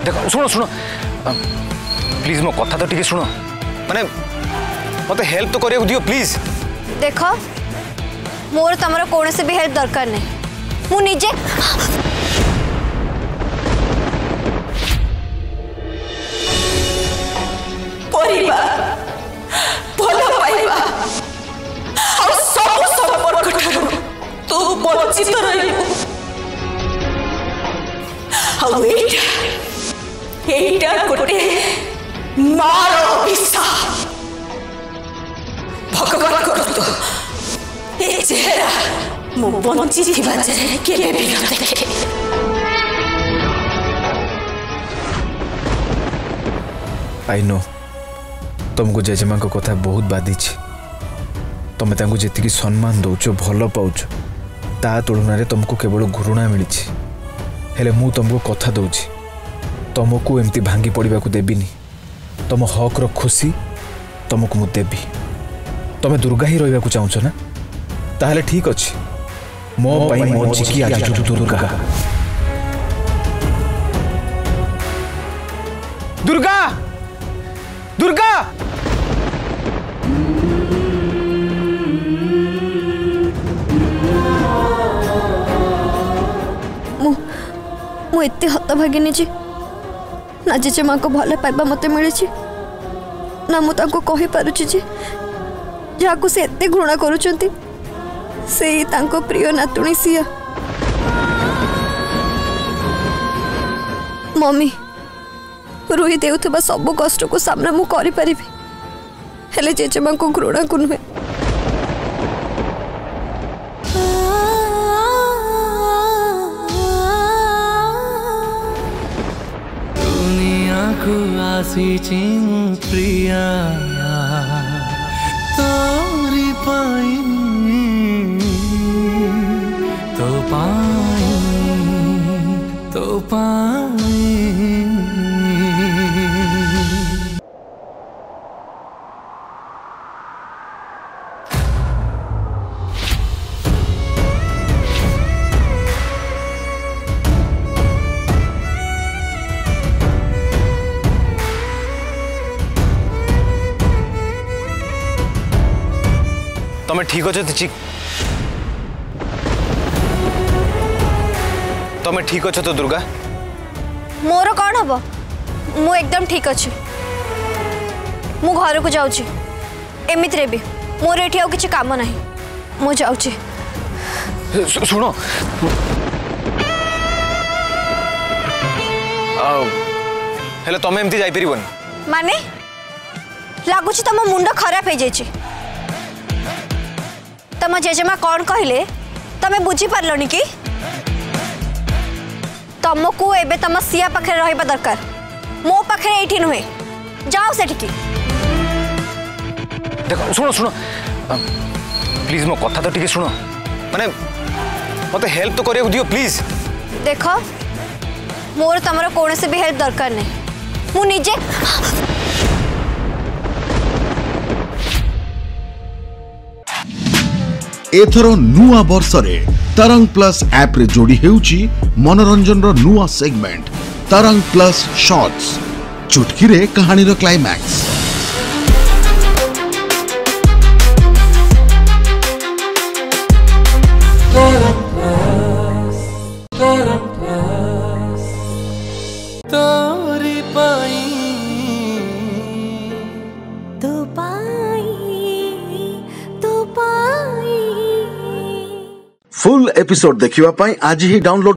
देखो शुण शुण प्लीज मो कथा तो ठीक शुण माने मते हेल्प तो करियो दियो प्लीज। देखो मोर तमरा कोन से भी हेल्प दरकार नहीं मु निजे परिवार भलो पाइबा और सब संपर्क ठारो तू वंचित रहिबो। हाउ एटा गोटे मार अभिशाप भगवान करतो ए चेहरा मो वंचित थिबा चेहरा केबे भी न देखे। आई नो तुमको जेजेमा को कथा बहुत बाधी तुम जी सम्मान दौच भल पाच ता तुलन तुमको केवल घृणा मिली हेले मु तुमको कथा दूची तुमको एमती भांगी पड़ा देविनी तुम हक रो खुशी तुमको मु देवी। तुम दुर्गा ही रहा चाहूच ना ताहले ठीक अच्छे मो पाई मो चिकी आज दुर्गा दुर्गा दुर्गा मु एते हतभागिनी जी ना जेजेमा को भल पाइबा मते मिली ना मु ताको कहि पारुछि जे जाको से एते घृणा करूचंती से ही तांको प्रिय नातुणी सिया। मम्मी रुई देउथबा सब कष्ट को सामना मु करि परिबी हेले जेजेमा को घृणा को नुहे। आसी प्रिया तोरी पाई तो पाई तुम ठीक अच्छे तिची तुम ठीक अच्छे तो दुर्गा मोर कौन हम मु एकदम ठीक अच्छी मु घर को जाऊँ एमित भी मोर एठी आउ किछि काम नहीं मु जाऊँ। सुनो हेले तुम एमती जाई परिबोनी माने लागुछि तम मुंड खराब हो जाइछि। तम जेजेमा कौन कहले तमे बुझी पारलनी कि तुमको एबे तम सिया पाखे रहिबा दरकार मो पाखे एठी नुहे जाओ सेठी की। देखो सुनो सुनो प्लीज मो कथा तो ठीक सुनो माने मते हेल्प तो करियो दियो प्लीज। देखो मोर तमरा कोन से भी हेल्प दरकार नहीं मु निजे एथरो नुआ वर्षरे तरंग प्लस ऐप रे जोड़ी हेउची मनोरंजन रो नुआ सेगमेंट तरंग प्लस शॉर्ट्स चुटकी रे कहानी रो क्लाइमैक्स। फुल एपिसोड देखिवा पाई आज ही डाउनलोड